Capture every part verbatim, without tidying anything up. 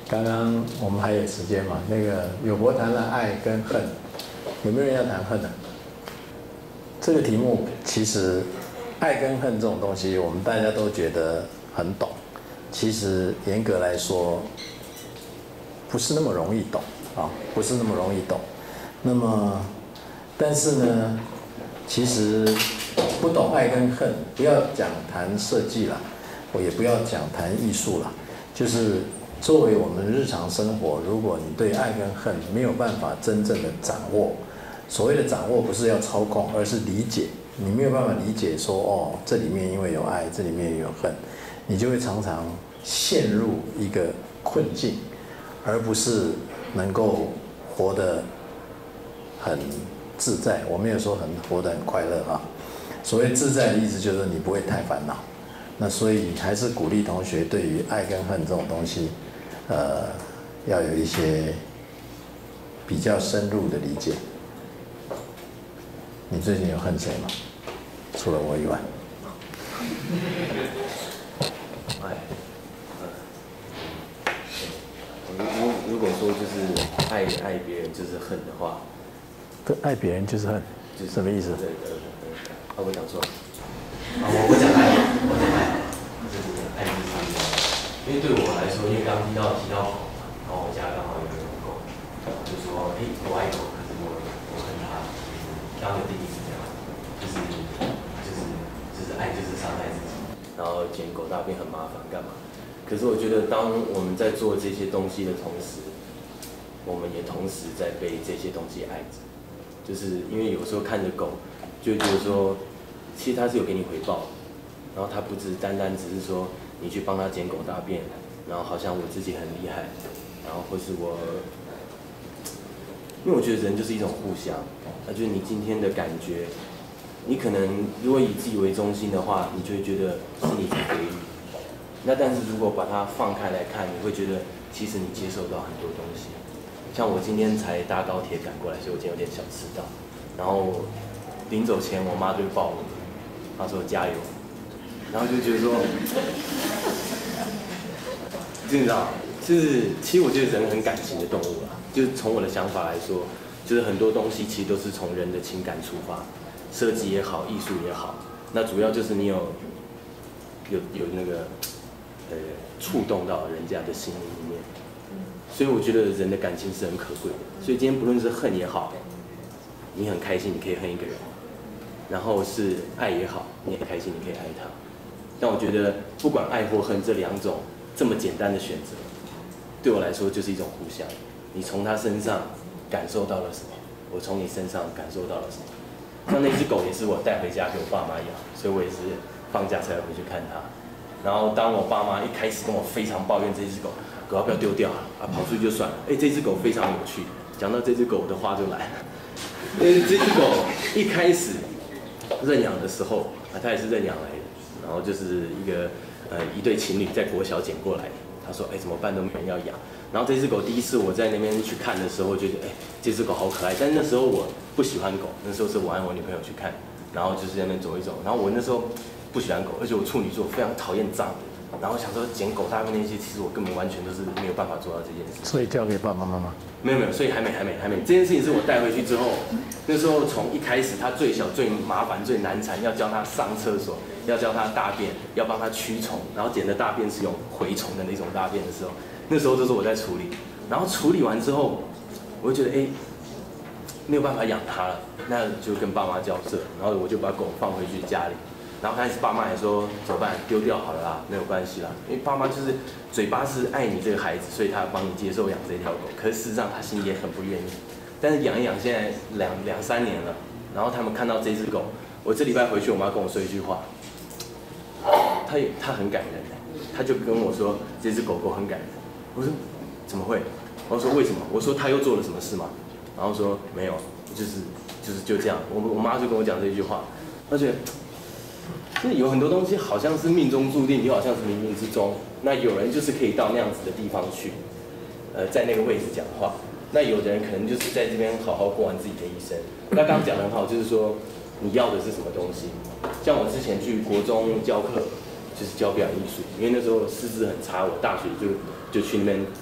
刚刚我们还有时间嘛？那个友博谈了爱跟恨，有没有人要谈恨呢？这个题目其实爱跟恨这种东西，我们大家都觉得很懂，其实严格来说不是那么容易懂啊，不是那么容易懂。那么，但是呢，其实不懂爱跟恨，不要讲谈设计啦，我也不要讲谈艺术啦，就是作为我们日常生活，如果你对爱跟恨没有办法真正的掌握，所谓的掌握不是要操控，而是理解。你没有办法理解说，哦，这里面因为有爱，这里面也有恨，你就会常常陷入一个困境，而不是能够活得很自在。我没有说很活得很快乐啊。所谓自在的意思就是你不会太烦恼。那所以还是鼓励同学对于爱跟恨这种东西，呃，要有一些比较深入的理解。你最近有恨谁吗？除了我以外。 爱，如如果说就是爱爱别人就是恨的话， 爱别人就是恨， 就是什么意思？ 对对对，啊，我讲错了。 啊，我我讲爱，我讲爱，就是爱就是上帝。因为对我来说，因为刚刚听到提到狗嘛，然后我家刚好有一种狗，我就说，哎，我爱狗，可是我我恨它。刚刚的定义是这样，就是就是就是爱就是伤害自己。 然后捡狗大便很麻烦，干嘛？可是我觉得，当我们在做这些东西的同时，我们也同时在被这些东西爱着。就是因为有时候看着狗，就会觉得说，其实它是有给你回报的，然后它不只单单只是说你去帮它捡狗大便，然后好像我自己很厉害，然后或是我，因为我觉得人就是一种互相，那就是你今天的感觉。你可能如果以自己为中心的话，你就会觉得是你在给予。那但是如果把它放开来看，你会觉得其实你接受到很多东西。像我今天才搭高铁赶过来，所以我今天有点小迟到。然后临走前，我妈就抱我，她说加油。然后就觉得说，你知道，就是其实我觉得人很感情的动物啦。就是从我的想法来说，就是很多东西其实都是从人的情感出发。设计也好，艺术也好，那主要就是你有有有那个呃触动到人家的心灵里面，所以我觉得人的感情是很可贵的。所以今天不论是恨也好，你很开心你可以恨一个人，然后是爱也好，你很开心你可以爱他。但我觉得不管爱或恨这两种这么简单的选择，对我来说就是一种互相。你从他身上感受到了什么，我从你身上感受到了什么。像那只狗也是我带回家给我爸妈养，所以我也是放假才回去看它。然后当我爸妈一开始跟我非常抱怨这只狗，狗要不要丢掉啊？啊，跑出去就算了。哎，这只狗非常有趣。讲到这只狗，我的话就来了。因为这只狗一开始认养的时候啊，它也是认养来的，然后就是一个呃一对情侣在国小捡过来的。他说，哎，怎么办都没人要养。然后这只狗第一次我在那边去看的时候，觉得哎，这只狗好可爱。但是那时候我不喜欢狗，那时候是我和我女朋友去看，然后就是在那边走一走。然后我那时候不喜欢狗，而且我处女座，非常讨厌脏。然后想说捡狗大便那些，其实我根本完全都是没有办法做到这件事。 所以交给爸爸妈妈。 没有没有，所以还没还没还没。这件事情是我带回去之后，那时候从一开始他最小最麻烦最难缠，要教他上厕所，要教他大便，要帮他驱虫，然后捡的大便是有蛔虫的那种大便的时候，那时候都是我在处理。然后处理完之后，我就觉得哎，没有办法养它了，那就跟爸妈交涉，然后我就把狗放回去家里。然后开始爸妈也说怎么办，丢掉好了啦，没有关系啦，因为爸妈就是嘴巴是爱你这个孩子，所以他帮你接受养这条狗，可是事实上他心里也很不愿意。但是养一养，现在两两三年了，然后他们看到这只狗，我这礼拜回去，我妈跟我说一句话，她也她很感人，她就跟我说这只狗狗很感人。我说怎么会？我说为什么？我说她又做了什么事吗？然后说没有，就是就是就这样。我我妈就跟我讲这句话，而且。就是有很多东西好像是命中注定，又好像是冥冥之中。那有人就是可以到那样子的地方去，呃，在那个位置讲话。那有的人可能就是在这边好好过完自己的一生。那刚刚讲得很好，就是说你要的是什么东西？像我之前去国中教课，就是教表演艺术，因为那时候师资很差，我大学就就去那边带。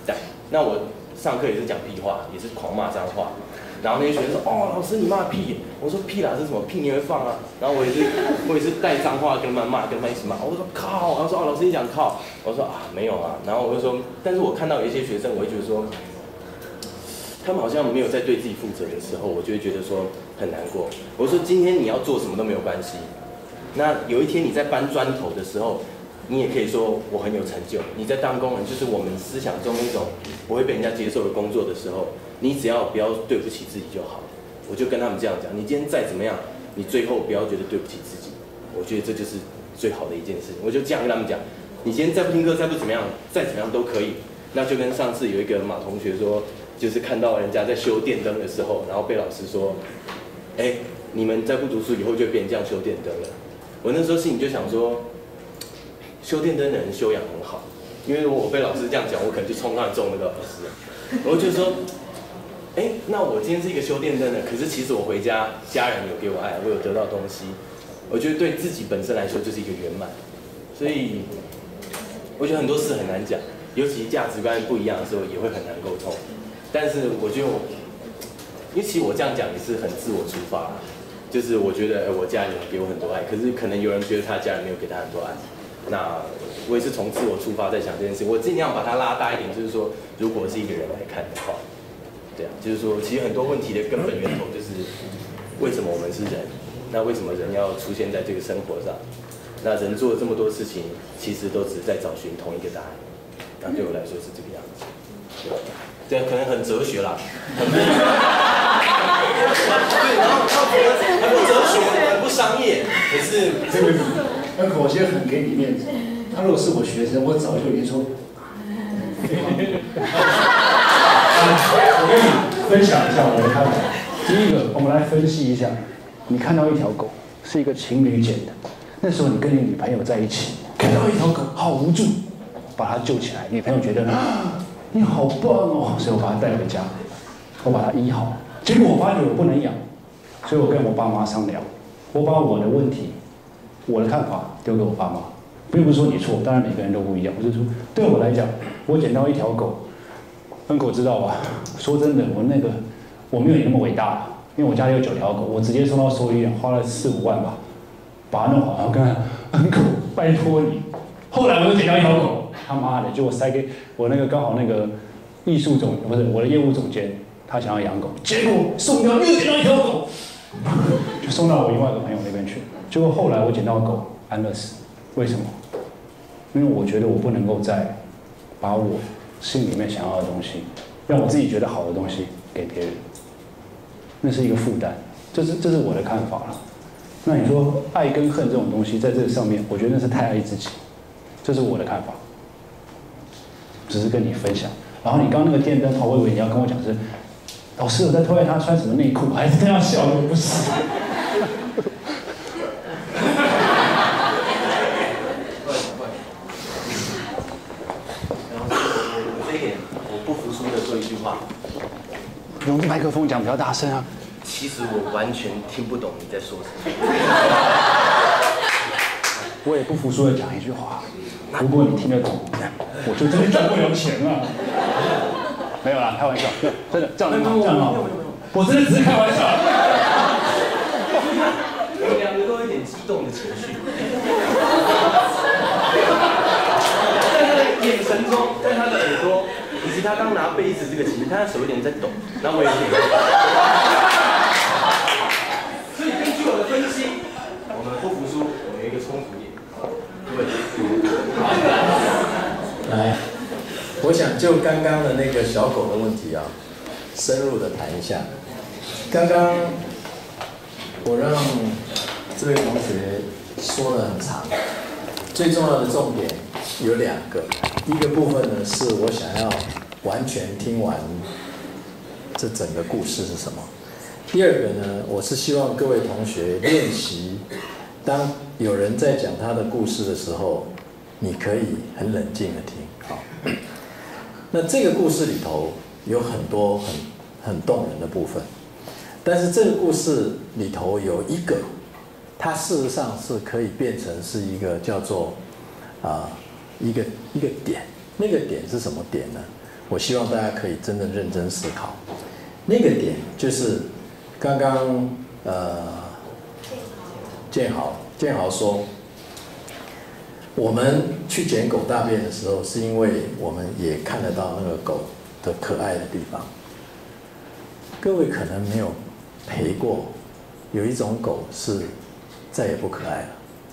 那我上课也是讲屁话，也是狂骂脏话。然后那些学生说：“哦，老师你骂屁！”我说：“屁啦，这是什么屁你会放啊？”然后我也是，我也是带脏话跟他们骂，跟他们一起骂。我说：“靠！”然后说：“哦，老师你讲靠。”我说：“啊，没有啊。”然后我就说：“但是我看到有一些学生，我会觉得说，他们好像没有在对自己负责的时候，我就会觉得说很难过。我说：“今天你要做什么都没有关系。那有一天你在搬砖头的时候，你也可以说我很有成就。你在当工人，就是我们思想中一种不会被人家接受的工作的时候。”你只要不要对不起自己就好，我就跟他们这样讲。你今天再怎么样，你最后不要觉得对不起自己。我觉得这就是最好的一件事情。我就这样跟他们讲。你今天再不听课，再不怎么样，再怎么样都可以。那就跟上次有一个马同学说，就是看到人家在修电灯的时候，然后被老师说，哎，你们再不读书，以后就变成这样修电灯了。我那时候心里就想说，修电灯的人修养很好，因为我被老师这样讲，我可能就冲上来揍那个老师。我就说。哎，那我今天是一个修电灯的，可是其实我回家，家人有给我爱，我有得到东西，我觉得对自己本身来说就是一个圆满。所以，我觉得很多事很难讲，尤其价值观不一样的时候，也会很难沟通。但是我觉得我，因为其实我这样讲也是很自我出发，就是我觉得我家人给我很多爱，可是可能有人觉得他家人没有给他很多爱。那我也是从自我出发在想这件事，我尽量把它拉大一点，就是说，如果是一个人来看的话。对啊，就是说，其实很多问题的根本源头就是为什么我们是人？那为什么人要出现在这个生活上？那人做了这么多事情，其实都只是在找寻同一个答案。那对我来说是这个样子。对，这可能很哲学啦，很对，然后很不哲学，很不商业，可是这个那口先很给你面子。他如果是我学生，我早就已经说。我跟你分享一下我的看法。第一个，我们来分析一下，你看到一条狗是一个情侣捡的，那时候你跟你女朋友在一起，看到一条狗好无助，把它救起来，女朋友觉得啊你好棒哦，所以我把它带回家，我把它医好。结果我发觉我不能养，所以我跟我爸妈商量，我把我的问题、我的看法丢给我爸妈，并不是说你错，当然每个人都不一样。我是说，对我来讲，我捡到一条狗。恩狗知道吧？说真的，我那个我没有你那么伟大，因为我家里有九条狗，我直接送到兽医院，花了四五万吧，把它弄好。然后跟他恩狗，拜托你。后来我又捡到一条狗，他妈的，就我塞给我那个刚好那个艺术总不是我的业务总监，他想要养狗，结果送掉又捡到一条狗，就送到我另外一个朋友那边去。结果后来我捡到狗安乐死，为什么？因为我觉得我不能够再把我。心里面想要的东西，让我自己觉得好的东西给别人，那是一个负担，这是这是我的看法了。那你说爱跟恨这种东西，在这个上面，我觉得那是太爱自己，这是我的看法，只是跟你分享。然后你刚刚那个电灯泡，我以为你要跟我讲是，老师我在偷看他穿什么内裤，还是这样笑的，不是。用麦克风讲比较大声啊！ 其实我完全听不懂你在说什么。 我也不服输的讲一句话：如果你听得懂，我就真的赚不了钱了。没有啦，开玩笑，真的这样很好，这样很好。我真的只是开玩笑。 我们两个都有点激动的情绪，在他的眼神中，在他的耳朵。以及他刚拿杯子这个，其实他的手有点在抖，然后我也有点。所以根据我的分析，我们不服输，我们有一个冲突点。 对。来，我想就刚刚的那个小狗的问题啊，深入的谈一下。刚刚我让这位同学说了很长，最重要的重点有两个。一个部分呢，是我想要完全听完这整个故事是什么。第二个呢，我是希望各位同学练习，当有人在讲他的故事的时候，你可以很冷静的听。好，那这个故事里头有很多很很动人的部分，但是这个故事里头有一个，它事实上是可以变成是一个叫做啊。一个一个点，那个点是什么点呢？ 我希望大家可以真的认真思考。那个点就是刚刚呃建豪建豪说，我们去捡狗大便的时候，是因为我们也看得到那个狗的可爱的地方。各位可能没有陪过，有一种狗是再也不可爱了，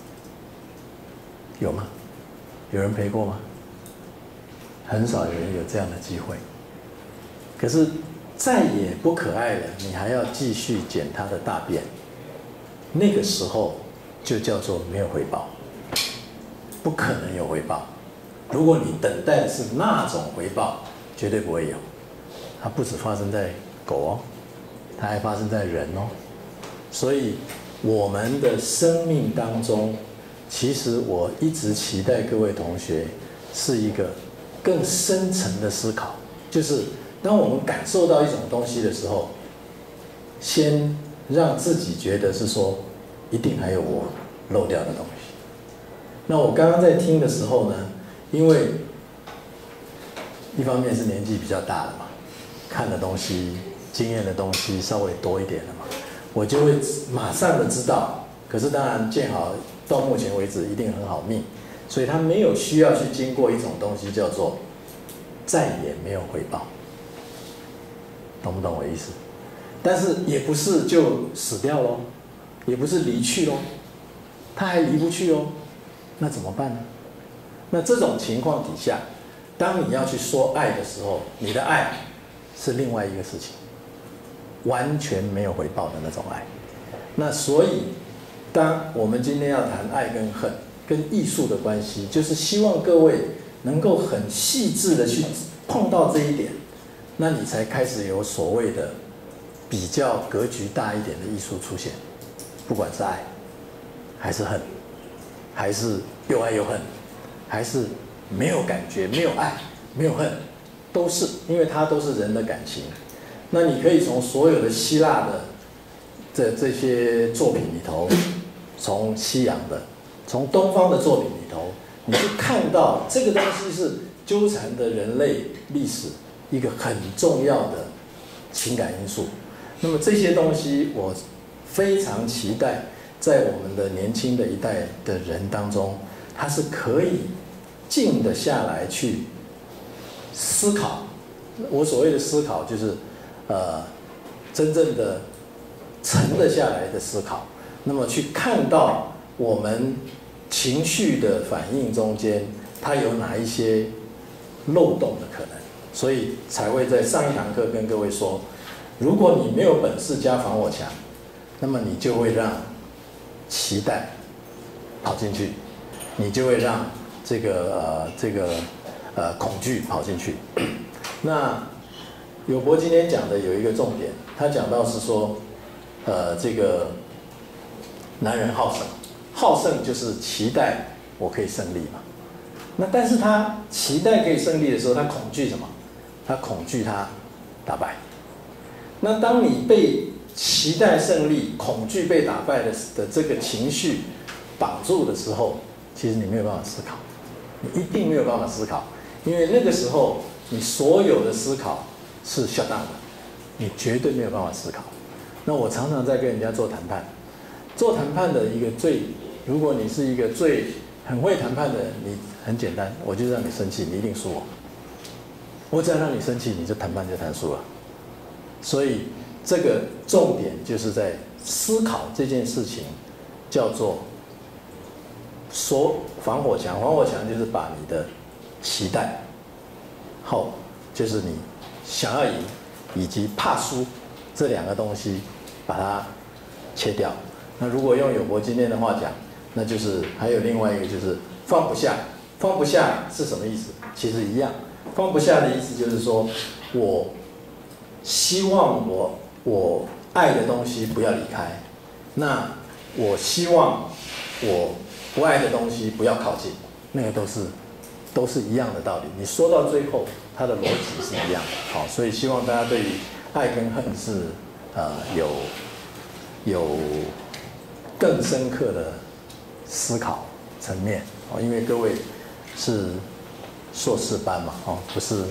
有吗？有人陪过吗？很少有人有这样的机会。可是再也不可爱了，你还要继续捡它的大便，那个时候就叫做没有回报，不可能有回报。如果你等待的是那种回报，绝对不会有。它不只发生在狗哦，它还发生在人哦。所以我们的生命当中，其实我一直期待各位同学是一个更深层的思考，就是当我们感受到一种东西的时候，先让自己觉得是说，一定还有我漏掉的东西。那我刚刚在听的时候呢，因为一方面是年纪比较大了嘛，看的东西、经验的东西稍微多一点了嘛，我就会马上的知道。可是当然，建豪到目前为止一定很好命，所以他没有需要去经过一种东西叫做再也没有回报，懂不懂我意思？但是也不是就死掉咯，也不是离去咯，他还离不去哦，那怎么办呢？那这种情况底下，当你要去说爱的时候，你的爱是另外一个事情，完全没有回报的那种爱。那所以，当我们今天要谈爱跟恨跟艺术的关系，就是希望各位能够很细致的去碰到这一点，那你才开始有所谓的比较格局大一点的艺术出现。不管是爱，还是恨，还是又爱又恨，还是没有感觉、没有爱、没有恨，都是因为它都是人的感情。那你可以从所有的希腊的这这些作品里头，从西洋的、从东方的作品里头，你去看到这个东西是纠缠的人类历史一个很重要的情感因素。那么这些东西，我非常期待在我们的年轻的一代的人当中，他是可以静得下来去思考。我所谓的思考，就是呃，真正的沉得下来的思考。那么去看到我们情绪的反应中间，它有哪一些漏洞的可能，所以才会在上一堂课跟各位说，如果你没有本事加防火墙，那么你就会让期待跑进去，你就会让这个呃这个呃恐惧跑进去。那友博今天讲的有一个重点，他讲到是说，呃这个男人好胜，好胜就是期待我可以胜利嘛。那但是他期待可以胜利的时候，他恐惧什么？他恐惧他打败。那当你被期待胜利、恐惧被打败的的这个情绪绑住的时候，其实你没有办法思考，你一定没有办法思考，因为那个时候你所有的思考是 shut down 的，你绝对没有办法思考。那我常常在跟人家做谈判，做谈判的一个最，如果你是一个最很会谈判的人，你很简单，我就让你生气，你一定输我。我只要让你生气，你就谈判就谈输了。所以这个重点就是在思考这件事情，叫做说防火墙。防火墙就是把你的期待，后就是你想要赢以及怕输这两个东西，把它切掉。那如果用友博今天的话讲，那就是还有另外一个就是放不下。放不下是什么意思？其实一样，放不下的意思就是说，我希望我我爱的东西不要离开，那我希望我不爱的东西不要靠近，那个都是都是一样的道理。你说到最后，它的逻辑是一样的。好，所以希望大家对于爱跟恨是呃有有更深刻的思考层面哦，因为各位是硕士班嘛，哦，不是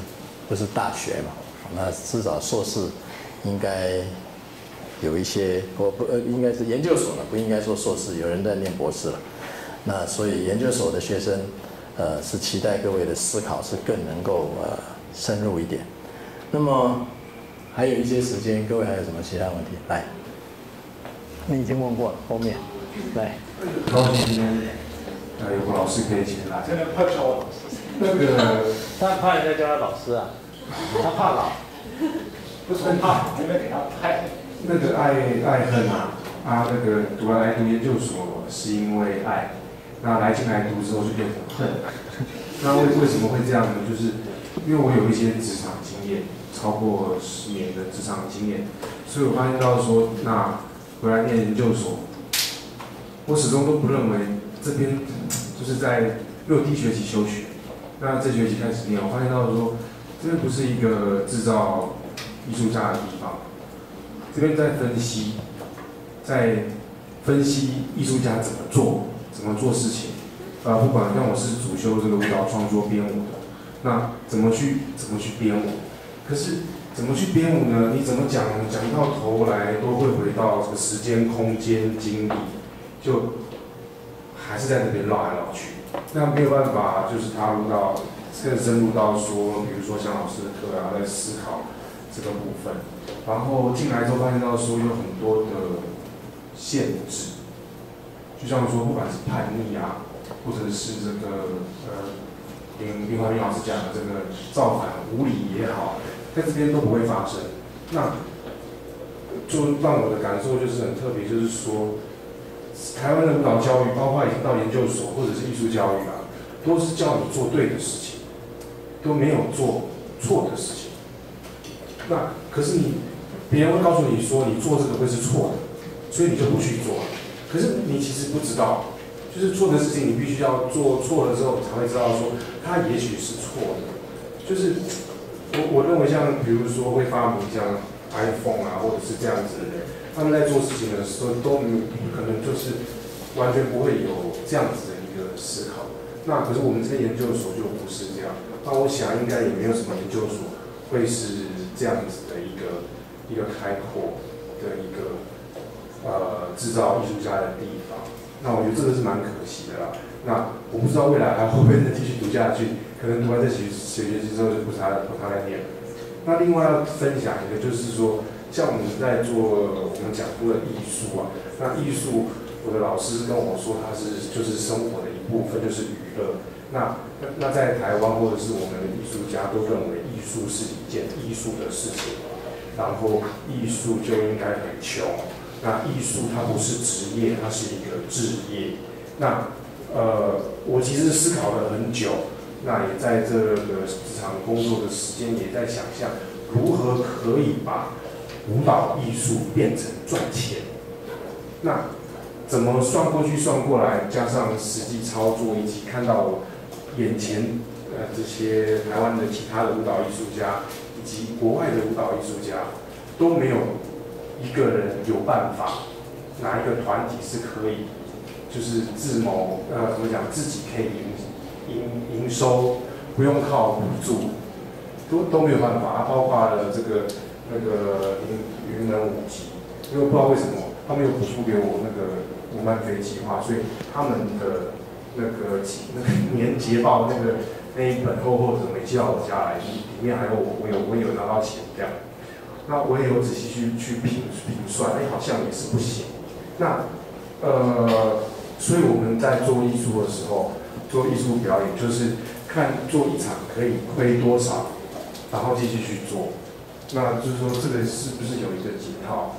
不是大学嘛，那至少硕士应该有一些，我不呃应该是研究所了，不应该说硕士，有人在念博士了。那所以研究所的学生，呃，是期待各位的思考是更能够呃深入一点。那么还有一些时间，各位还有什么其他问题？来，你已经问过了，后面来。 很高兴今天呃有个老师可以前来。 真的怕叫我老师。 那个他怕人家叫他老师啊，他怕老， 不是怕，因为给他拍。 那个爱爱恨啊，啊那个读来读研究所是因为爱，那来进来读之后就变成恨。那为为什么会这样呢？就是因为我有一些职场经验，超过十年的职场经验，所以我发现到说，那回来念研究所，我始终都不认为这边就是在因为我第一学期休学，那这学期开始念，我发现到说，这边不是一个制造艺术家的地方，这边在分析，在分析艺术家怎么做，怎么做事情。啊，不管像我是主修这个舞蹈创作编舞的，那怎么去怎么去编舞？可是怎么去编舞呢？你怎么讲呢？讲到头来都会回到这个时间、空间、精力，就还是在那边绕来绕去。那没有办法，就是踏入到更深入到说，比如说像老师的课啊，在思考这个部分。然后进来之后发现到说有很多的限制，就像说不管是叛逆啊。或者是这个呃，林林怀民老师讲的这个造反无理也好，在这边都不会发生。那就让我的感受就是很特别，就是说，台湾的舞蹈教育，包括已经到研究所或者是艺术教育啊，都是教你做对的事情，都没有做错的事情。那可是你，别人会告诉你说你做这个会是错的，所以你就不去做了。可是你其实不知道。就是错的事情，你必须要做错了之后，才会知道说它也许是错的。就是我我认为像比如说会发明像 iPhone 啊，或者是这样子的人，他们在做事情的时候都可能就是完全不会有这样子的一个思考。那可是我们这个研究所就不是这样。那我想应该也没有什么研究所会是这样子的一个一个开阔的一个呃制造艺术家的地方。那我觉得这个是蛮可惜的啦。那我不知道未来还会不会再继续读下去，可能读完这学学学期之后就不太不太再念了。那另外要分享一个，就是说，像我们在做我们讲过的艺术啊，那艺术我的老师跟我说，它是就是生活的一部分，就是娱乐。那那在台湾或者是我们的艺术家都认为艺术是一件艺术的事情，然后艺术就应该很穷。那艺术它不是职业，它是一个志业。那呃，我其实思考了很久，那也在这个职场工作的时间，也在想象如何可以把舞蹈艺术变成赚钱。那怎么算过去算过来，加上实际操作，以及看到我眼前呃这些台湾的其他的舞蹈艺术家，以及国外的舞蹈艺术家都没有。一个人有办法，哪一个团体是可以，就是自谋呃怎么讲，自己可以营营营收，不用靠补助，都都没有办法。啊，包括了这个那个云云门舞集，因为不知道为什么他们有补助给我那个舞慢飞计划，所以他们的那个那个年捷报那个那一本厚厚的没寄到我家来，里面还有我我有我有拿到钱这样。那我也有仔细去去评评算，哎，好像也是不行。那呃，所以我们在做艺术的时候，做艺术表演，就是看做一场可以亏多少，然后继续去做。那就是说，这个是不是有一个解套？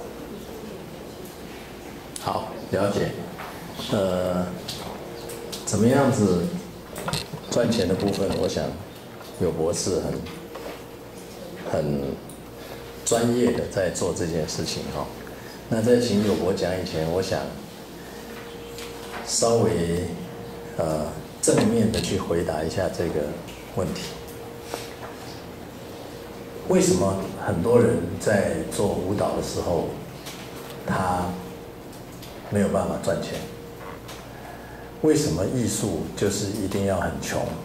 好，了解。呃，怎么样子赚钱的部分，我想有博士很很。专业的在做这件事情哈，那在请友博讲以前，我想稍微呃正面的去回答一下这个问题。为什么很多人在做舞蹈的时候，他没有办法赚钱？为什么艺术就是一定要很穷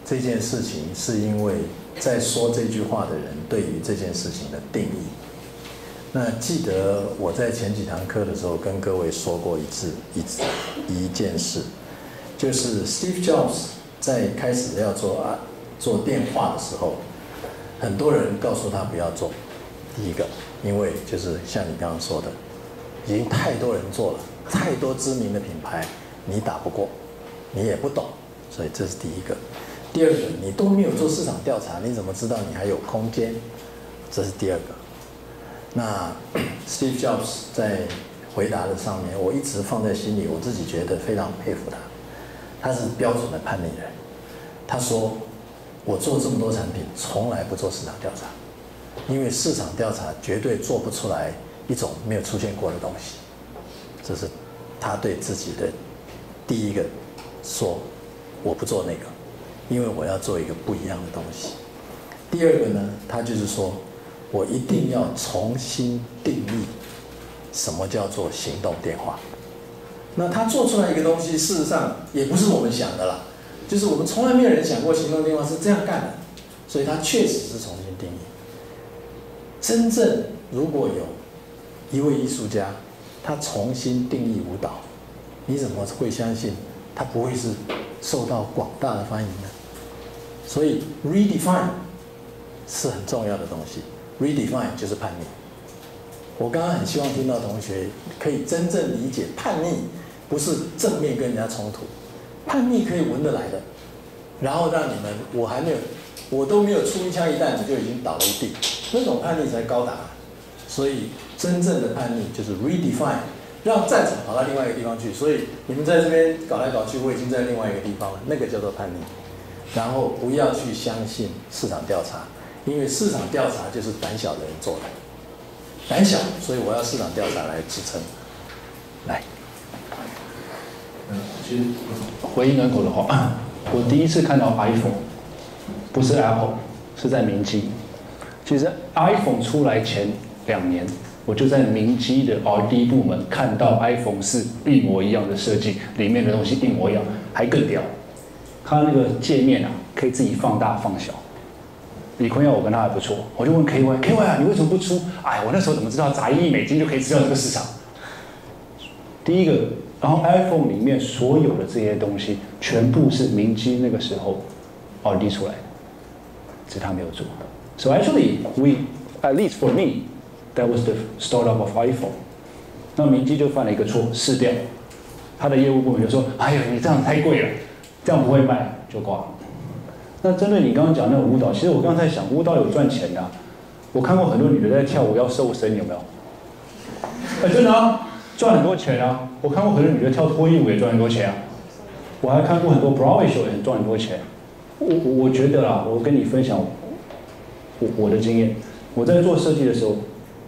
这件事情，是因为在说这句话的人对于这件事情的定义。那记得我在前几堂课的时候跟各位说过一次一一件事，就是 Steve Jobs 在开始要做啊做电话的时候，很多人告诉他不要做。第一个，因为就是像你刚刚说的，已经太多人做了，太多知名的品牌，你打不过，你也不懂，所以这是第一个。第二个，你都没有做市场调查，你怎么知道你还有空间？这是第二个。那 Steve Jobs 在回答的上面，我一直放在心里，我自己觉得非常佩服他。他是标准的叛逆人。他说：“我做这么多产品，从来不做市场调查，因为市场调查绝对做不出来一种没有出现过的东西。”这是他对自己的第一个说：“我不做那个，因为我要做一个不一样的东西。”第二个呢，他就是说，我一定要重新定义什么叫做行动电话。那他做出来一个东西，事实上也不是我们想的啦，就是我们从来没有人想过行动电话是这样干的，所以他确实是重新定义。真正如果有一位艺术家，他重新定义舞蹈，你怎么会相信他不会是受到广大的欢迎呢？所以 redefine 是很重要的东西。redefine 就是叛逆。我刚刚很希望听到同学可以真正理解，叛逆不是正面跟人家冲突，叛逆可以闻得来的，然后让你们，我还没有，我都没有出一枪一弹，你就已经倒了一地，那种叛逆才高达。所以真正的叛逆就是 redefine， 让战场跑到另外一个地方去。所以你们在这边搞来搞去，我已经在另外一个地方了，那个叫做叛逆。然后不要去相信市场调查。因为市场调查就是胆小的人做的，胆小，所以我要市场调查来支撑。来， 嗯，其实回应Uncle的话，我第一次看到 iPhone， 不是 Apple， 是在明基。其实 iPhone 出来前两年，我就在明基的 R and D 部门看到 iPhone 四一模一样的设计，里面的东西一模一样，还更屌。它那个界面啊，可以自己放大放小。李坤耀我跟他还不错，我就问 K Y，K Y 啊，你为什么不出？哎，我那时候怎么知道砸一亿美金就可以吃掉这个市场？第一个，然后 iPhone 里面所有的这些东西，全部是明基那个时候 R and D 出来的，只是他没有做。So actually, we, at least for me, that was the startup of iPhone. 那明基就犯了一个错，试掉。他的业务部门就说：“哎呦，你这样太贵了，这样不会卖，就挂了。”那针对你刚刚讲那个舞蹈，其实我刚才想，舞蹈有赚钱的、啊。我看过很多女的在跳舞要瘦身，有没有？哎，真的啊，赚很多钱啊！我看过很多女的跳脱衣舞也赚很多钱啊。我还看过很多 Broadway show 也赚很多钱。我我觉得啦，我跟你分享我我的经验。我在做设计的时候，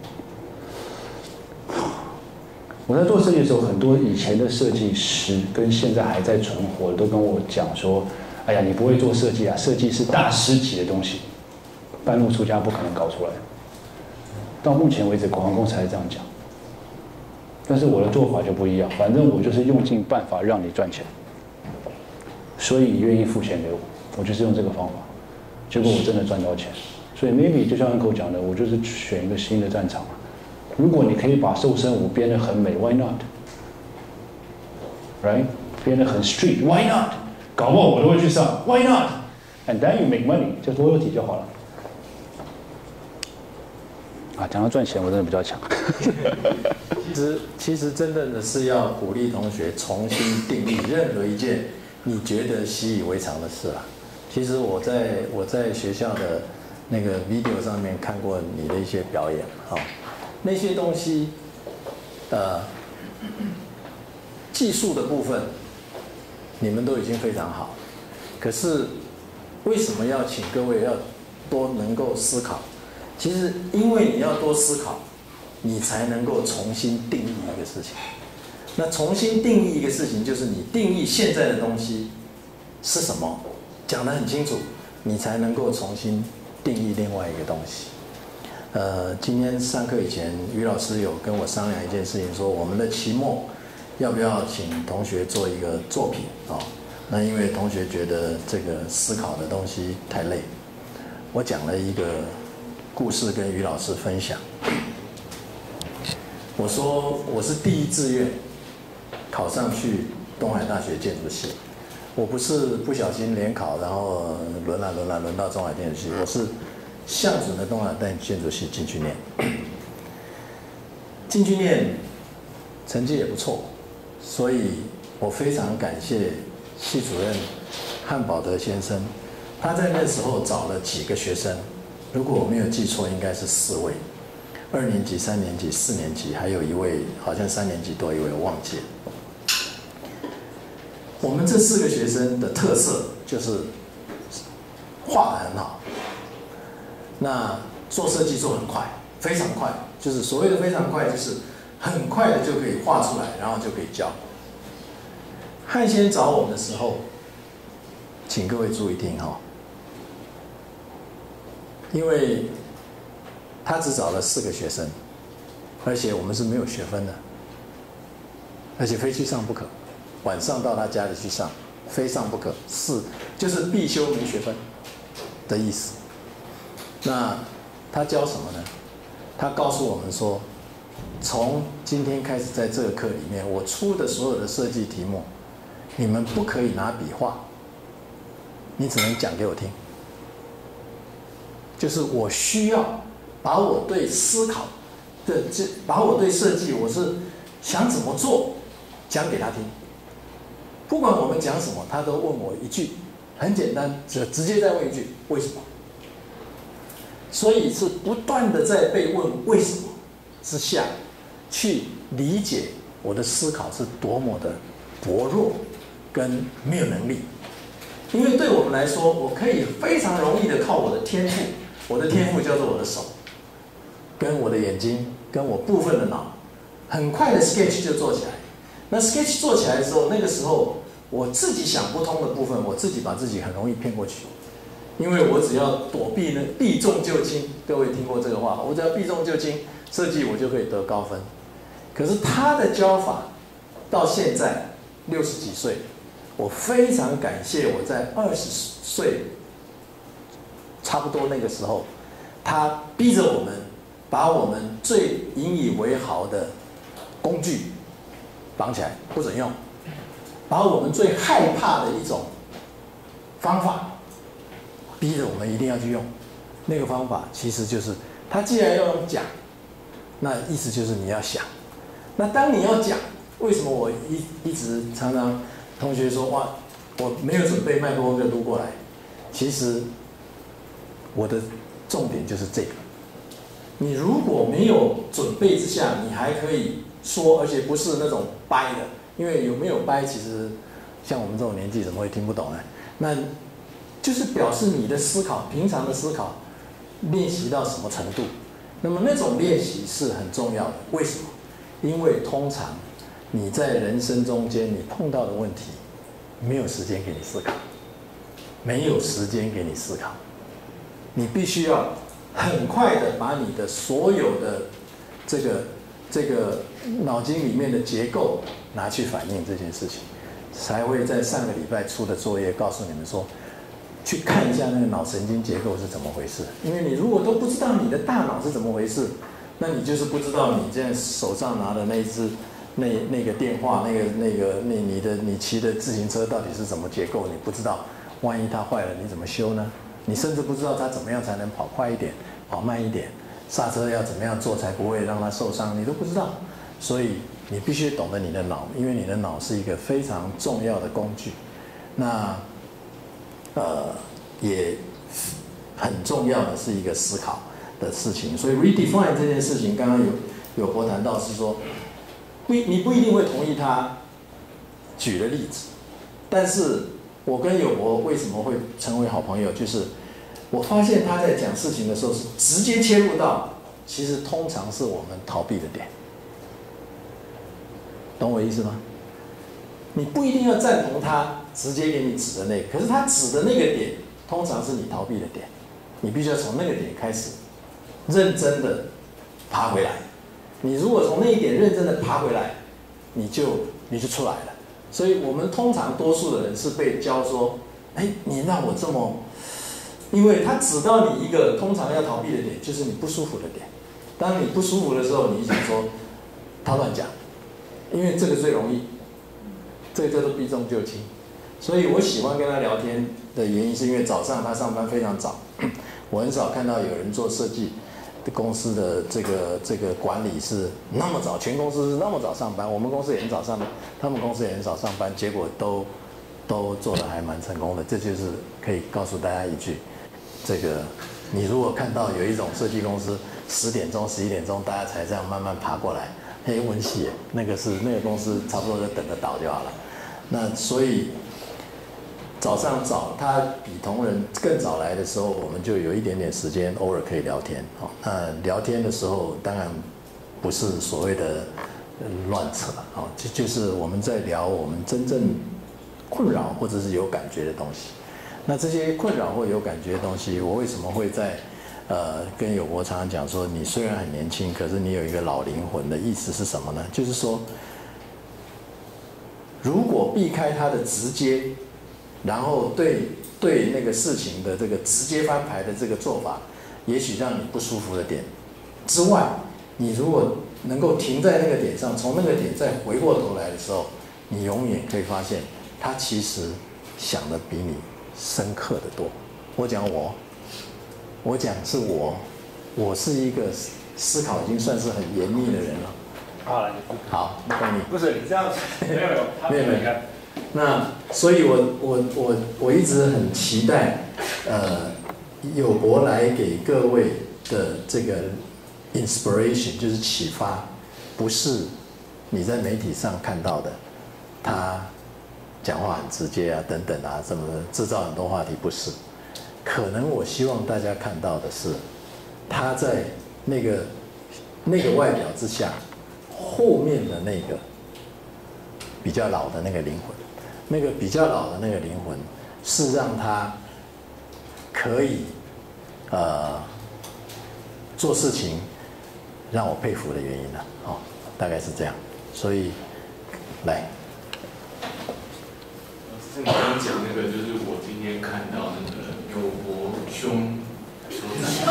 我在做设计的时候，很多以前的设计师跟现在还在存活的都跟我讲说。哎呀，你不会做设计啊！设计是大师级的东西，半路出家不可能搞出来。到目前为止，广告公司还是这样讲。但是我的做法就不一样，反正我就是用尽办法让你赚钱，所以你愿意付钱给我，我就是用这个方法。结果我真的赚到钱，所以 maybe 就像 Uncle 讲的，我就是选一个新的战场。如果你可以把瘦身舞编得很美 ，Why not？ Right？ 编得很 street，Why not？搞不好我都会去上 ，Why not? And then you make money， 就多有体就好了。啊，讲到赚钱，我真的比较强。 其实，其实真正的是要鼓励同学重新定义任何一件你觉得习以为常的事啦。其实我在我在学校的那个 video 上面看过你的一些表演，哈、哦，那些东西，呃，技术的部分。你们都已经非常好，可是为什么要请各位要多能够思考？其实因为你要多思考，你才能够重新定义一个事情。那重新定义一个事情，就是你定义现在的东西是什么，讲得很清楚，你才能够重新定义另外一个东西。呃，今天上课以前，于老师有跟我商量一件事情，说我们的期末。要不要请同学做一个作品啊、哦？ 那因为同学觉得这个思考的东西太累，我讲了一个故事跟于老师分享。我说我是第一志愿考上去东海大学建筑系，我不是不小心联考，然后轮啊轮啊轮到中海建筑系，我是向准了东海大学建筑系进去念，进去念成绩也不错，所以我非常感谢系主任汉堡德先生，他在那时候找了几个学生，如果我没有记错，应该是四位，二年级、三年级、四年级，还有一位好像三年级多一位，我忘记了。我们这四个学生的特色就是画得很好，那做设计做很快，非常快，就是所谓的非常快，就是很快的就可以画出来，然后就可以教。汉先找我们的时候，请各位注意听哈，因为他只找了四个学生，而且我们是没有学分的，而且非去上不可，晚上到他家里去上，非上不可，是就是必修没学分的意思。那他教什么呢？他告诉我们说，从今天开始，在这个课里面，我出的所有的设计题目，你们不可以拿笔画，你只能讲给我听。就是我需要把我对思考的，这把我对设计我是想怎么做讲给他听。不管我们讲什么，他都问我一句，很简单，只直接再问一句为什么。所以是不断的在被问为什么之下，去理解我的思考是多么的薄弱跟没有能力。因为对我们来说，我可以非常容易的靠我的天赋，我的天赋叫做我的手，跟我的眼睛，跟我部分的脑，很快的 sketch 就做起来。那 sketch 做起来的时候，那个时候我自己想不通的部分，我自己把自己很容易骗过去。因为我只要躲避呢，避重就轻。各位听过这个话？我只要避重就轻，设计我就可以得高分。可是他的教法到现在六十几岁，我非常感谢我在二十岁差不多那个时候，他逼着我们把我们最引以为豪的工具绑起来，不准用，把我们最害怕的一种方法逼着我们一定要去用。那个方法其实就是，他既然要用讲，那意思就是你要想。那当你要讲，为什么我一一直常常同学说哇，我没有准备麦克风就录过来？其实我的重点就是这个。你如果没有准备之下，你还可以说，而且不是那种掰的，因为有没有掰，其实像我们这种年纪怎么会听不懂呢？那就是表示你的思考，平常的思考练习到什么程度。那么那种练习是很重要的。为什么？因为通常你在人生中间你碰到的问题，没有时间给你思考，没有时间给你思考，你必须要很快的把你的所有的这个这个脑筋里面的结构拿去反映这件事情，才会在上个礼拜出的作业告诉你们说，去看一下那个脑神经结构是怎么回事。因为你如果都不知道你的大脑是怎么回事，那你就是不知道你现在手上拿的那一只那那个电话，那个那个那你的你骑的自行车到底是怎么结构，你不知道。万一它坏了，你怎么修呢？你甚至不知道它怎么样才能跑快一点，跑慢一点，刹车要怎么样做才不会让它受伤，你都不知道。所以你必须懂得你的脑，因为你的脑是一个非常重要的工具。那呃也很重要的是一个思考的事情。所以 redefine 这件事情，刚刚有有博谈到是说，不你不一定会同意他举的例子，但是我跟友博为什么会成为好朋友，就是我发现他在讲事情的时候是直接切入到，其实通常是我们逃避的点，懂我意思吗？你不一定要赞同他直接给你指的那个，可是他指的那个点，通常是你逃避的点，你必须要从那个点开始，认真的爬回来。你如果从那一点认真的爬回来，你就你就出来了。 所以我们通常多数的人是被教说，哎，你让我这么，因为他指到你一个通常要逃避的点，就是你不舒服的点。当你不舒服的时候，你想说他乱讲，因为这个最容易，这个叫做避重就轻。所以我喜欢跟他聊天的原因，是因为早上他上班非常早，我很少看到有人做设计公司的这个这个管理是那么早，全公司是那么早上班，我们公司也很早上班，他们公司也很少上班，结果都都做得还蛮成功的。这就是可以告诉大家一句，这个你如果看到有一种设计公司十点钟、十一点钟大家才这样慢慢爬过来，嘿，温习，那个是那个公司差不多就等着倒就好了。那所以。早上早，他比同仁更早来的时候，我们就有一点点时间，偶尔可以聊天。哦，那聊天的时候，当然不是所谓的乱扯，哦，就就是我们在聊我们真正困扰或者是有感觉的东西。那这些困扰或有感觉的东西，我为什么会在呃跟友国常常讲说，你虽然很年轻，可是你有一个老灵魂的意思是什么呢？就是说，如果避开他的直接。然后对对那个事情的这个直接翻牌的这个做法，也许让你不舒服的点之外，你如果能够停在那个点上，从那个点再回过头来的时候，你永远可以发现他其实想的比你深刻的多。我讲我，我讲是我，我是一个思考已经算是很严密的人了。 好， 好，换你。 不是你这样，没有没有， 没有没有。那所以我，我我我我一直很期待，呃，友博来给各位的这个 inspiration 就是启发，不是你在媒体上看到的，他讲话很直接啊，等等啊，什么的，制造很多话题，不是。可能我希望大家看到的是，他在那个那个外表之下，后面的那个比较老的那个灵魂。那个比较老的那个灵魂，是让他可以呃做事情让我佩服的原因了，哦，大概是这样。所以，来， 是你刚刚讲那个，就是我今天看到那个友博兄所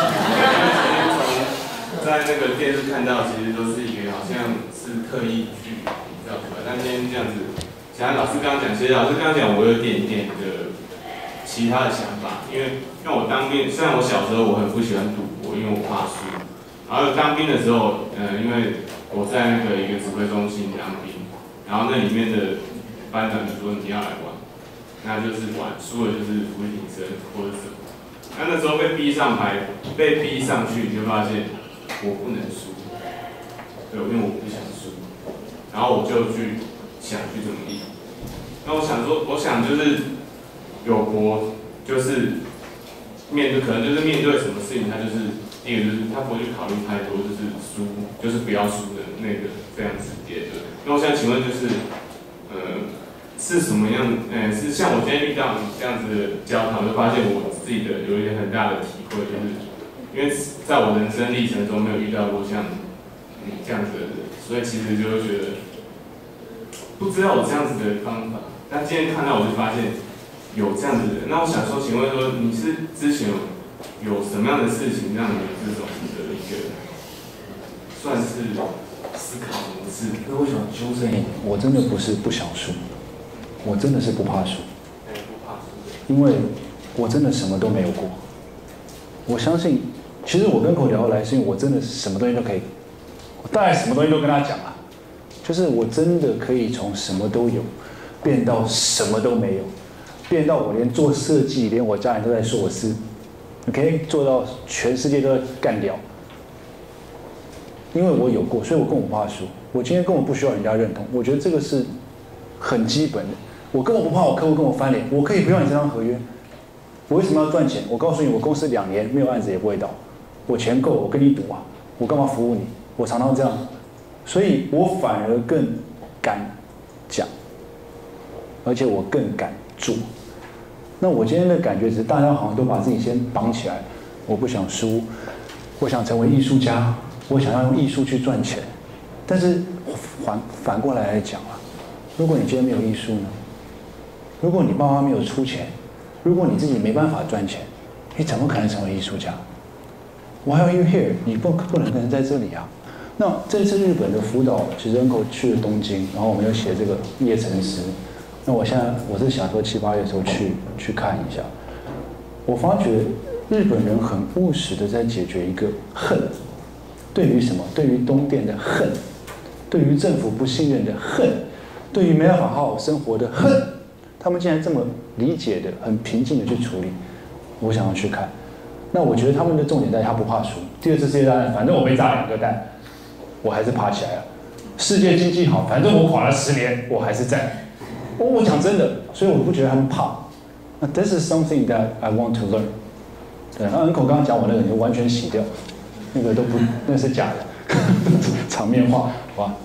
长，在那个电视看到，其实都是一个好像是特意去营造出来，但今天这样子。像老师刚刚讲，其实老师刚刚讲，我有点点的其他的想法，因为像我当兵，虽然我小时候我很不喜欢赌博，因为我怕输。然后当兵的时候，呃，因为我在那个一个指挥中心当兵，然后那里面的班长就说你要来玩，那就是玩，输了就是俯卧撑或者什么。那那时候被逼上台，被逼上去，你就发现我不能输，对，因为我不想输，然后我就去想去怎么赢。那我想说，我想就是友博，就是面对可能就是面对什么事情，他就是第一个就是他不会去考虑太多，就是输就是不要输的那个非常直接的。那我想请问就是，呃，是什么样？呃，是像我今天遇到这样子的交谈，就发现我自己的有一个很大的体会，就是因为在我人生历程中没有遇到过像你这样子的人，所以其实就会觉得不知道有这样子的方法。但今天看到我就发现有这样子的人，那我想说，请问说你是之前有有什么样的事情让你有这种的一个算是思考模式？ 可我想纠正你，我真的不是不想输，我真的是不怕输。 对，不怕输。 因为我真的什么都没有过。我相信，其实我跟狗聊得来，是因为我真的什么东西都可以，我大概什么东西都跟他讲啊，就是我真的可以从什么都有。变到什么都没有，变到我连做设计，连我家人都在说我是 ，OK， 做到全世界都在干掉。因为我有过，所以我根本不怕输。我今天根本不需要人家认同，我觉得这个是很基本的。我根本不怕我客户跟我翻脸，我可以不要你这张合约。我为什么要赚钱？我告诉你，我公司两年没有案子也不会倒，我钱够，我跟你赌啊，我干嘛服务你？我常常这样，所以我反而更敢讲。而且我更敢做。那我今天的感觉只是大家好像都把自己先绑起来，我不想输，我想成为艺术家，我想要用艺术去赚钱。但是反反过来来讲啊， 如果你今天没有艺术呢？如果你爸妈没有出钱，如果你自己没办法赚钱，你怎么可能成为艺术家 ？Why are you here？ 你不不能可能在这里啊。那这次日本的辅导，其实 Uncle 去了东京，然后我们又写这个夜沉思。那我现在我是想说七八月的时候去去看一下。我发觉日本人很务实的在解决一个恨，对于什么？对于东电的恨，对于政府不信任的恨，对于没办法好好生活的恨，他们竟然这么理解的、很平静的去处理。我想要去看。那我觉得他们的重点在他不怕输。第二次世界大战，反正我被炸两个弹，我还是爬起来了。世界经济好，反正我垮了十年，我还是在。我我讲真的，所以我不觉得他们怕。那 this is something that I want to learn。对，那 Uncle 刚刚讲我那个，你完全洗掉，那个都不，那是假的，场面话，好吧？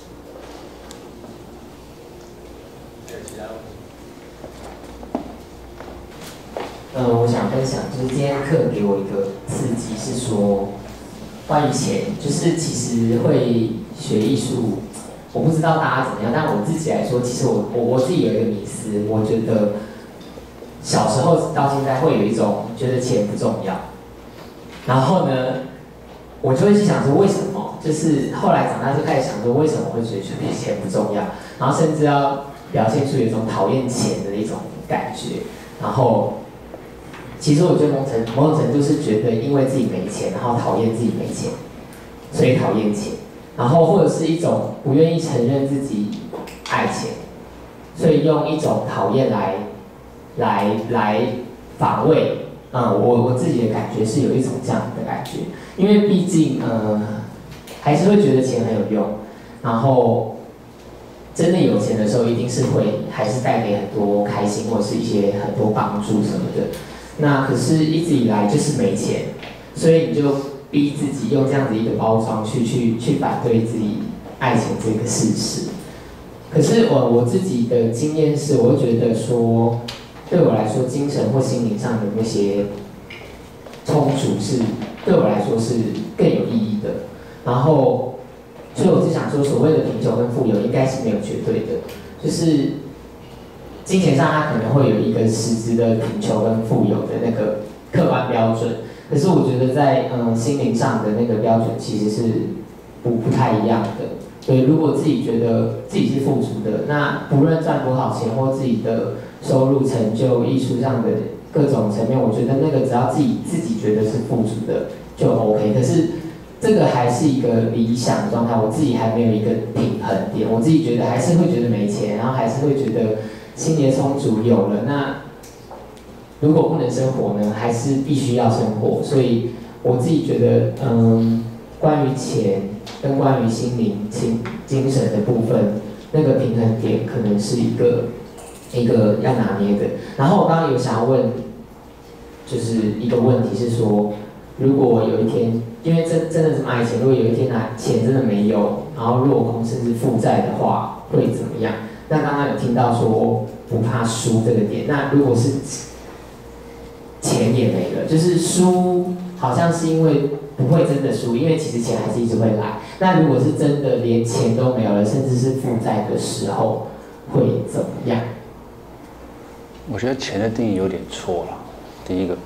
呃，我想分享，就是今天课给我一个刺激，是说关于钱，就是其实会学艺术，我不知道大家怎么样，但我自己来说，其实我我我自己有一个迷思，我觉得小时候到现在会有一种觉得钱不重要，然后呢，我就会去想说为什么，就是后来长大就开始想说为什么会觉得钱不重要，然后甚至要表现出有一种讨厌钱的一种感觉，然后。其实我觉得某种某种程度是觉得，因为自己没钱，然后讨厌自己没钱，所以讨厌钱，然后或者是一种不愿意承认自己爱钱，所以用一种讨厌来来来防卫。嗯，我我自己的感觉是有一种这样的感觉，因为毕竟呃还是会觉得钱很有用，然后真的有钱的时候，一定是会还是带给很多开心或者是一些很多帮助什么的。那可是一直以来就是没钱，所以你就逼自己用这样子一个包装去去去反对自己爱钱这个事实。可是我我自己的经验是，我会觉得说，对我来说，精神或心灵上的那些冲突是对我来说是更有意义的。然后，所以我就想说，所谓的贫穷跟富有应该是没有绝对的，就是。金钱上，它可能会有一个实质的贫穷跟富有的那个客观标准，可是我觉得在嗯心灵上的那个标准其实是不不太一样的。所以如果自己觉得自己是富足的，那不论赚多少钱或自己的收入、成就、艺术上的各种层面，我觉得那个只要自己自己觉得是富足的就 OK。可是这个还是一个理想状态，我自己还没有一个平衡点，我自己觉得还是会觉得没钱，然后还是会觉得。心理的充足有了，那如果不能生活呢，还是必须要生活。所以我自己觉得，嗯，关于钱跟关于心灵、精精神的部分，那个平衡点可能是一个一个要拿捏的。然后我刚刚有想要问，就是一个问题是说，如果有一天，因为真真的是爱钱，如果有一天拿钱真的没有，然后落空甚至负债的话，会怎么样？那刚刚有听到说不怕输这个点，那如果是钱也没了，就是输好像是因为不会真的输，因为其实钱还是一直会来。那如果是真的连钱都没有了，甚至是负债的时候，会怎么样？ 我觉得钱的定义有点错了。第一个，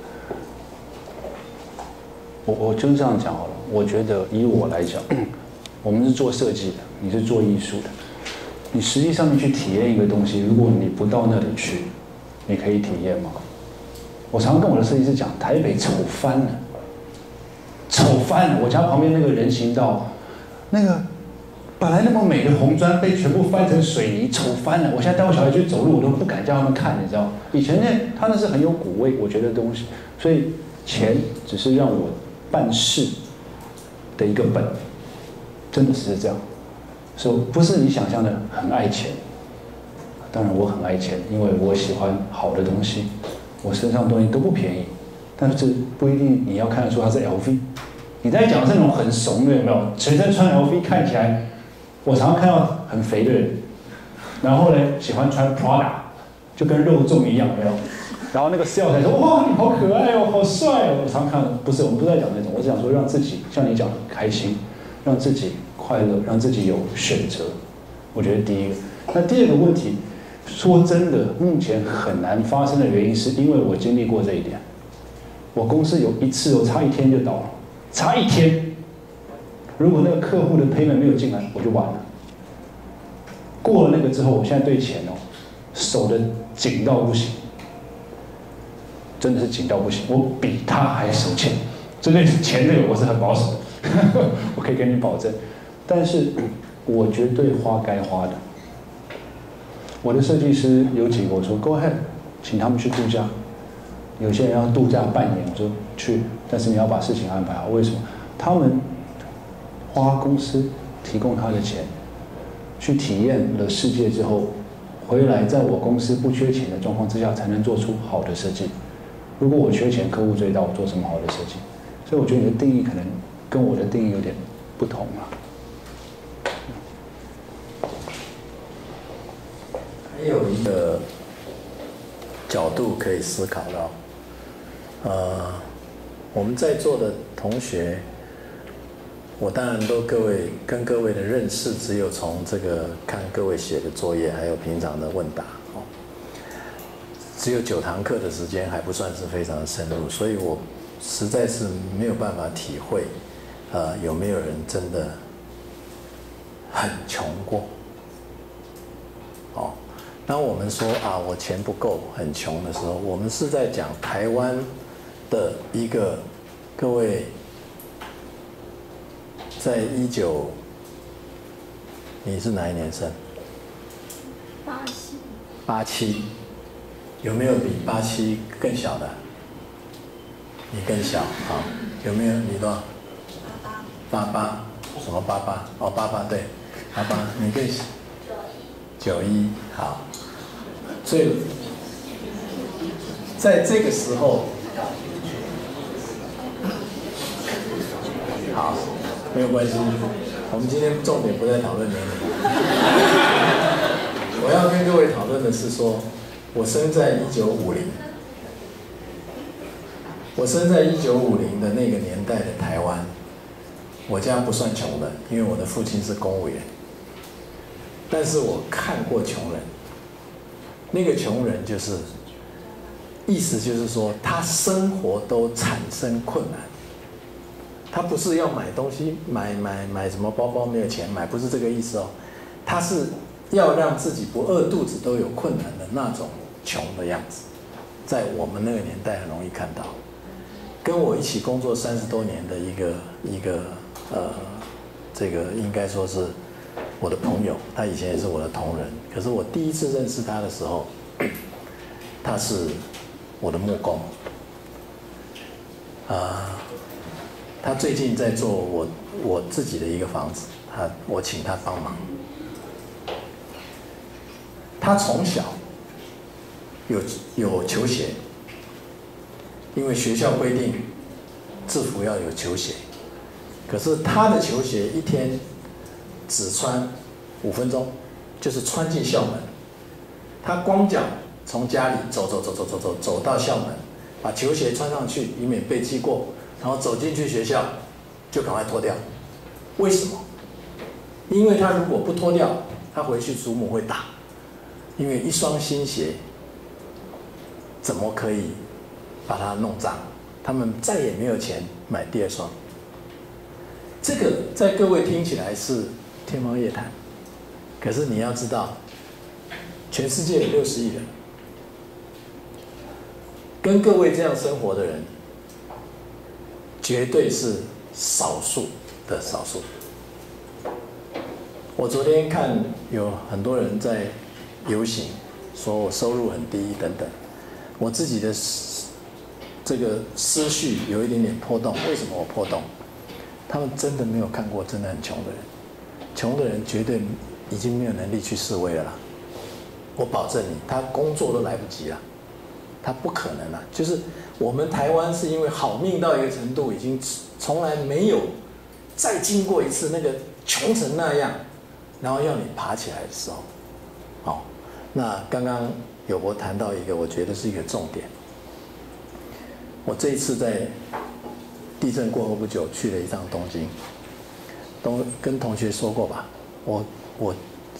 我我就这样讲好了。我觉得以我来讲，我们是做设计的，你是做艺术的。你实际上面去体验一个东西，如果你不到那里去，你可以体验吗？我常常跟我的设计师讲，台北丑翻了，丑翻了！我家旁边那个人行道，那个本来那么美的红砖被全部翻成水泥，丑翻了！我现在带我小孩去走路，我都不敢叫他们看，你知道？以前那他那是很有古味，我觉得东西，所以钱只是让我办事的一个本，真的是这样。所以不是你想象的很爱钱，当然我很爱钱，因为我喜欢好的东西，我身上的东西都不便宜，但是不一定你要看得出它是 L V。你在讲的是那种很怂的，有没有？全身穿 L V 看起来，我常常看到很肥的人，然后呢喜欢穿 Prada， 就跟肉粽一样，有没有？然后那个 sales 才说哇你好可爱哦，好帅哦。我常常看，不是我们不是在讲那种，我是想说让自己像你讲的开心，让自己。快乐，让自己有选择。我觉得第一个， 那第二个问题，说真的，目前很难发生的原因，是因为我经历过这一点。我公司有一次，我差一天就倒了，差一天。如果那个客户的 payment 没有进来，我就完了。过了那个之后，我现在对钱哦，守得紧到不行，真的是紧到不行。我比他还守钱，针对钱这个我是很保守的，我可以跟你保证。但是我绝对花该花的。我的设计师有几个，我说 Go ahead， 请他们去度假。有些人要度假半年，我说去，但是你要把事情安排好。为什么？他们花公司提供他的钱，去体验了世界之后，回来在我公司不缺钱的状况之下，才能做出好的设计。如果我缺钱，客户追到，我做什么好的设计？所以我觉得你的定义可能跟我的定义有点不同啊。 还有一个角度可以思考到，呃，我们在座的同学，我当然都各位跟各位的认识，只有从这个看各位写的作业，还有平常的问答哦，只有九堂课的时间，还不算是非常的深入，所以我实在是没有办法体会，呃，有没有人真的很穷过？哦。当我们说啊，我钱不够，很穷的时候，我们是在讲台湾的一个各位，在一九，你是哪一年生？ 八七。 八七，有没有比八七更小的？你更小，好，有没有你多少？八八。八八，什么八八？哦，八八对，八八，你更小。九一，好。所以，在这个时候，好，没有关系。我们今天重点不在讨论年龄，我要跟各位讨论的是说，我生在一九五零，我生在一九五零的那个年代的台湾，我家不算穷的，因为我的父亲是公务员，但是我看过穷人。那个穷人就是，意思就是说，他生活都产生困难。他不是要买东西，买买买什么包包没有钱买，不是这个意思哦。他是要让自己不饿肚子都有困难的那种穷的样子，在我们那个年代很容易看到。跟我一起工作三十多年的一个一个呃，这个应该说是。我的朋友，他以前也是我的同仁，可是我第一次认识他的时候，他是我的木工，啊、呃，他最近在做我我自己的一个房子，他我请他帮忙。他从小有有球鞋，因为学校规定制服要有球鞋，可是他的球鞋一天只穿五分钟，就是穿进校门。他光脚从家里走走走走走走走到校门，把球鞋穿上去，以免被记过，然后走进去学校，就赶快脱掉。为什么？因为他如果不脱掉，他回去祖母会打，因为一双新鞋怎么可以把它弄脏？他们再也没有钱买第二双。这个在各位听起来是天方夜谭，可是你要知道，全世界有六十亿人，跟各位这样生活的人，绝对是少数的少数。我昨天看有很多人在游行，说我收入很低等等，我自己的这个思绪有一点点波动。为什么我波动？他们真的没有看过真的很穷的人，穷的人绝对已经没有能力去示威了啦。我保证你，他工作都来不及了，他不可能了。就是我们台湾是因为好命到一个程度，已经从来没有再经过一次那个穷成那样，然后要你爬起来的时候。好，那刚刚友博谈到一个，我觉得是一个重点。我这一次在地震过后不久去了一趟东京，东跟同学说过吧，我我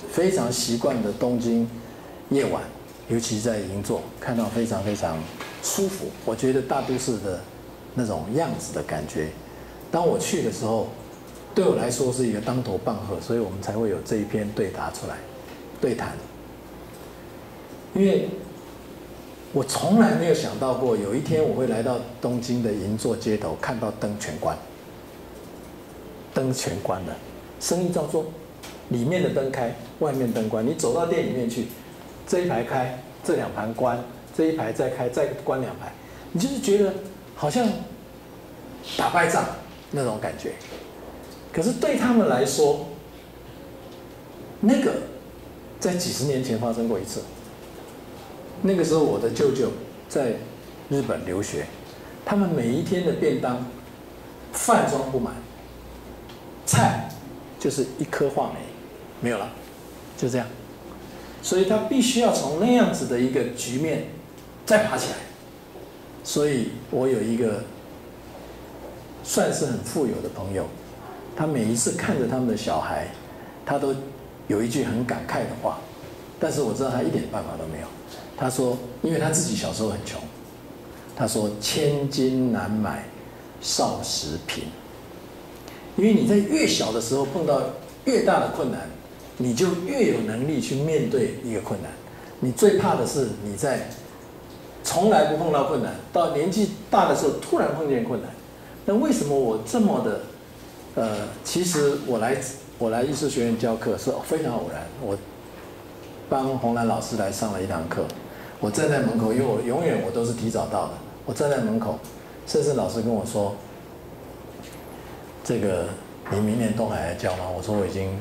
非常习惯的东京夜晚，尤其在银座看到非常非常舒服。我觉得大都市的那种样子的感觉，当我去的时候，对我来说是一个当头棒喝，所以我们才会有这一篇对答出来，对谈。因为我从来没有想到过，有一天我会来到东京的银座街头，看到灯全关，灯全关了，生意照做。里面的灯开，外面灯关。你走到店里面去，这一排开，这两排关，这一排再开，再关两排，你就是觉得好像打败仗那种感觉。可是对他们来说，那个在几十年前发生过一次。那个时候我的舅舅在日本留学，他们每一天的便当饭装不满，菜就是一颗话梅。没有了，就这样，所以他必须要从那样子的一个局面再爬起来。所以我有一个算是很富有的朋友，他每一次看着他们的小孩，他都有一句很感慨的话，但是我知道他一点办法都没有。他说，因为他自己小时候很穷，他说千金难买少时贫，因为你在越小的时候碰到越大的困难，你就越有能力去面对一个困难。你最怕的是你在从来不碰到困难，到年纪大的时候突然碰见困难。那为什么我这么的？呃，其实我来我来艺术学院教课是非常偶然。我帮洪兰老师来上了一堂课，我站在门口，因为我永远我都是提早到的。我站在门口，盛盛老师跟我说：“这个你明年东海来教吗？”我说我已经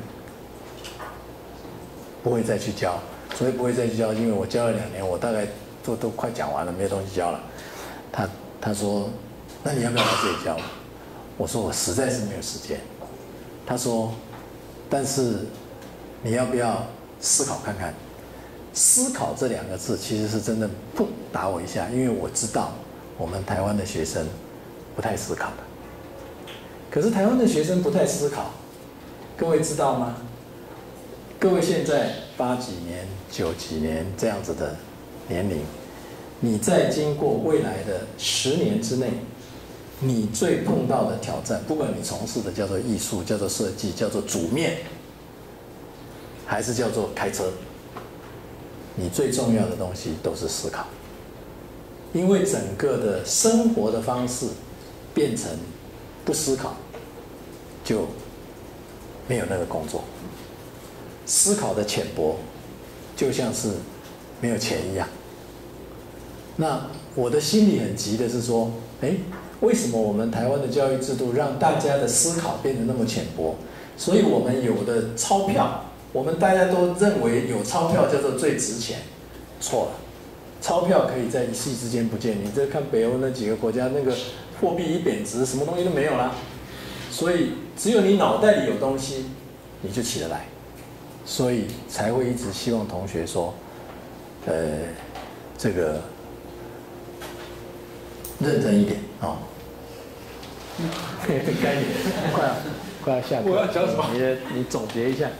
不会再去教，所以不会再去教，因为我教了两年，我大概都都快讲完了，没有东西教了。他他说：“那你要不要来这里教？”我说：“我实在是没有时间。”他说：“但是你要不要思考看看？”思考这两个字其实是真的砰打我一下，因为我知道我们台湾的学生不太思考的。可是台湾的学生不太思考，各位知道吗？各位现在八几年、九几年这样子的年龄，你在经过未来的十年之内，你最碰到的挑战，不管你从事的叫做艺术、叫做设计、叫做煮面，还是叫做开车，你最重要的东西都是思考。因为整个的生活的方式变成不思考，就没有那个工作。思考的浅薄，就像是没有钱一样。那我的心里很急的是说，哎，为什么我们台湾的教育制度让大家的思考变得那么浅薄？所以我们有的钞票，我们大家都认为有钞票叫做最值钱，错了。钞票可以在一夕之间不见。你这看北欧那几个国家，那个货币一贬值，什么东西都没有啦。所以只有你脑袋里有东西，你就起得来。所以才会一直希望同学说，呃，这个认真一点啊。该你快要快要下课。 我要讲什么？ 你的你总结一下。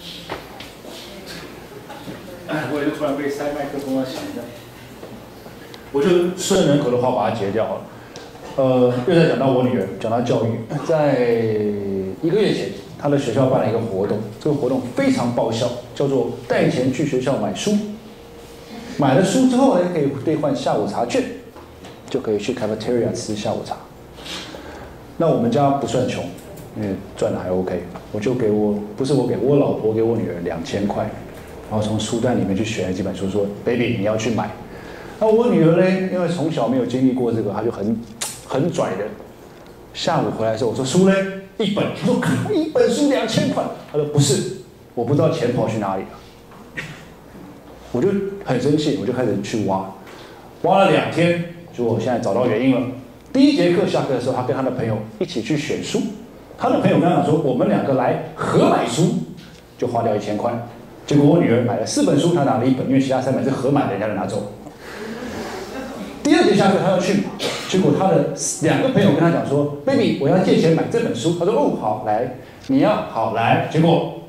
我也就突然被塞麦克风了，想一下。我就顺人口的话把它截掉了。呃，又在讲到我女儿，讲到教育，在一个月前。他的学校办了一个活动，这个活动非常爆笑，叫做带钱去学校买书。买了书之后呢，可以兑换下午茶券，就可以去 cafeteria 吃下午茶。那我们家不算穷，因为赚的还 OK， 我就给我不是我给我老婆给我女儿两千块，然后从书单里面去选了几本书，说 baby 你要去买。那我女儿呢，因为从小没有经历过这个，她就很很拽的。下午回来的时候，我说书呢？一本，我说一本书两千块，他说不是，我不知道钱跑去哪里了。我就很生气，我就开始去挖，挖了两天，结果我现在找到原因了。第一节课下课的时候，他跟他的朋友一起去选书，他的朋友跟他讲说，我们两个来合买书，就花掉一千块。结果我女儿买了四本书，她拿了一本，因为其他三本是合买的，人家就拿走。第二节下课，他要去买，结果他的两个朋友跟他讲说 ：“baby， 我要借钱买这本书。”他说：“哦，好，来，你要好来。”结果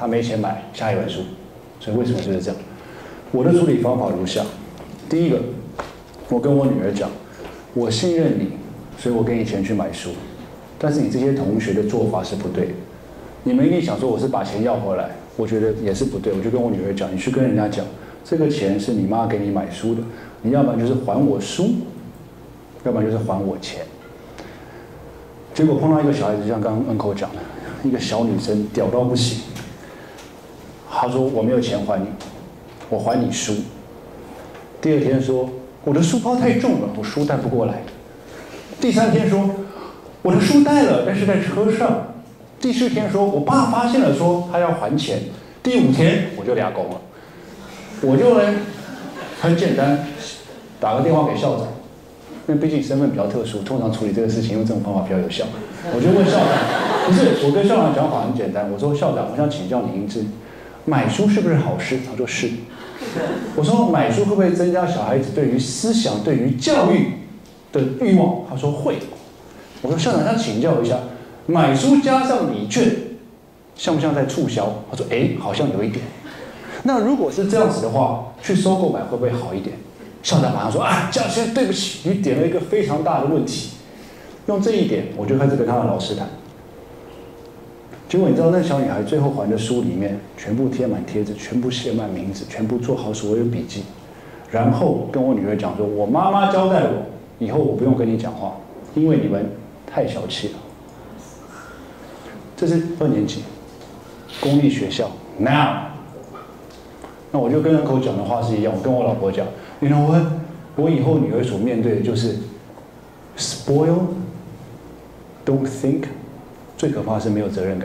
他没钱买下一本书，所以为什么就是这样？我的处理方法如下：第一个，我跟我女儿讲，我信任你，所以我给你钱去买书，但是你这些同学的做法是不对的。你们一定想说我是把钱要回来，我觉得也是不对。我就跟我女儿讲，你去跟人家讲，这个钱是你妈给你买书的，你要不然就是还我书，要不然就是还我钱。结果碰到一个小孩子，就像刚刚 uncle 讲的，一个小女生屌到不行。她说我没有钱还你，我还你书。第二天说我的书包太重了，我书带不过来。第三天说我的书带了，但是在车上。第四天说我爸发现了，说他要还钱。第五天我就俩拱了，我就呢很简单，打个电话给校长。因为毕竟身份比较特殊，通常处理这个事情用这种方法比较有效。我就问校长，不是，我跟校长讲法很简单，我说校长，我想请教你一次，买书是不是好事？他说是。我说买书会不会增加小孩子对于思想、对于教育的欲望？他说会。我说校长，想请教一下，买书加上礼券，像不像在促销？他说哎，好像有一点。那如果是这样子的话，去收购买会不会好一点？校长马上说啊，教先对不起，你点了一个非常大的问题。用这一点，我就开始跟他的老师谈。结果你知道，那小女孩最后还的书里面，全部贴满贴纸，全部写满名字，全部做好所有笔记，然后跟我女儿讲说，我妈妈交代我，以后我不用跟你讲话，因为你们太小气了。这是二年级，公立学校 now。那我就跟人口讲的话是一样，我跟我老婆讲，你 know what？ 我以后女儿所面对的就是 spoil don't think， 最可怕的是没有责任感。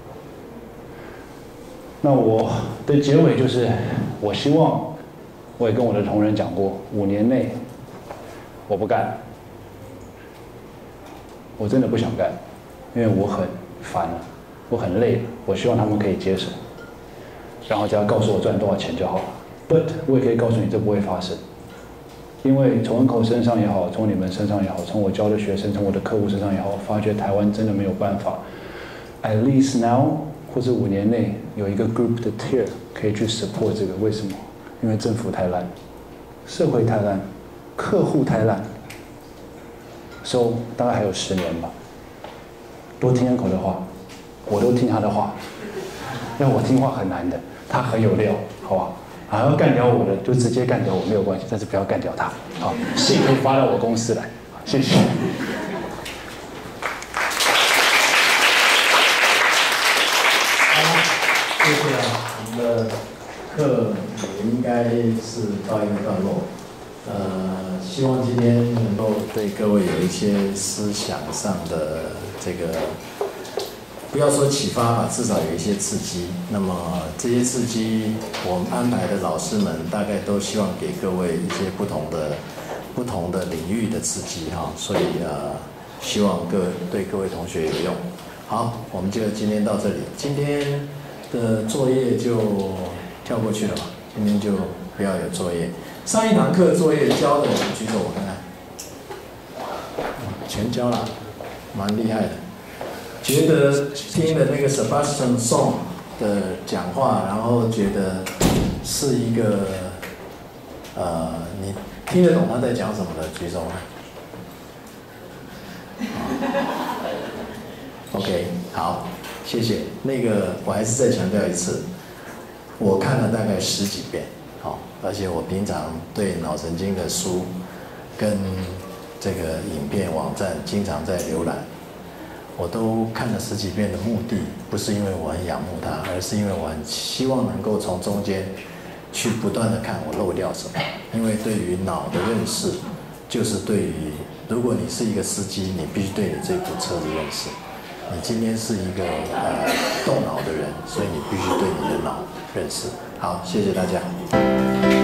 那我的结尾就是，我希望，我也跟我的同仁讲过，五年内我不干，我真的不想干，因为我很烦了，我很累了，我希望他们可以接受。然后只要告诉我赚多少钱就好了。But 我也可以告诉你，这不会发生，因为从人口身上也好，从你们身上也好，从我教的学生，从我的客户身上也好，发觉台湾真的没有办法 ，at least now 或者五年内有一个 group 的 tier 可以去 support 这个。为什么？因为政府太烂，社会太烂，客户太烂。So 大概还有十年吧。多听人口的话，我都听他的话。要我听话很难的，他很有料，好吧？还要干掉我的，就直接干掉我没有关系，但是不要干掉他。好，信可以发到我公司来，谢谢。 好，谢谢啊，我们的课也应该是到一个段落。呃，希望今天能够对各位有一些思想上的这个。不要说启发吧，至少有一些刺激。那么这些刺激，我们安排的老师们大概都希望给各位一些不同的、不同的领域的刺激哈。所以呃，希望各对各位同学有用。好，我们就今天到这里。今天的作业就跳过去了吧？今天就不要有作业。上一堂课作业交的，举手我看看，全交了，蛮厉害的。觉得听了那个 Sebastian Song 的讲话，然后觉得是一个呃，你听得懂他在讲什么的，举手。OK， 好，谢谢。那个我还是再强调一次，我看了大概十几遍，好，而且我平常对脑神经的书跟这个影片网站经常在浏览。我都看了十几遍的目的，不是因为我很仰慕它，而是因为我很希望能够从中间去不断的看我漏掉什么。因为对于脑的认识，就是对于如果你是一个司机，你必须对你这部车子认识。你今天是一个呃动脑的人，所以你必须对你的脑认识。好，谢谢大家。